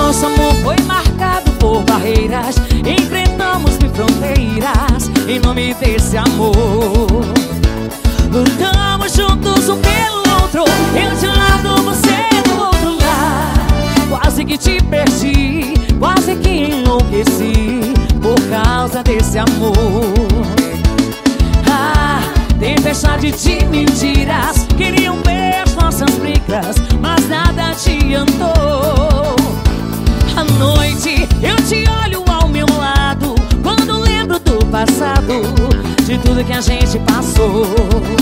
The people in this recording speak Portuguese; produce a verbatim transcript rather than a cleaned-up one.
Nosso amor foi marcado por barreiras, enfrentamos mil fronteiras em nome desse amor. Lutamos juntos um pelo outro, eu de um lado, você do outro lado. Quase que te perdi, quase que enlouqueci por causa desse amor. Ah, tempestade de mentiras queriam ver nossas brigas, mas nada adiantou. À noite eu te olho ao meu lado, quando lembro do passado, de tudo que a gente passou.